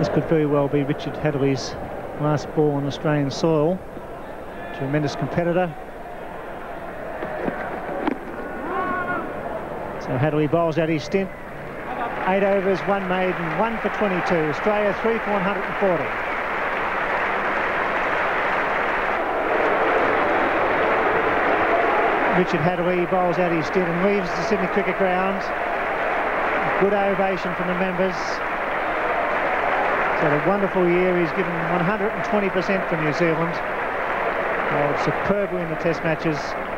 This could very well be Richard Hadlee's last ball on Australian soil. Tremendous competitor. So Hadlee bowls out his stint. 8 overs, 1 maiden, 1 for 22. Australia 3 for 140. Richard Hadlee bowls out his stint and leaves the Sydney Cricket Ground. Good ovation from the members. He's had a wonderful year. He's given 120% for New Zealand. Bowled superbly in the Test matches.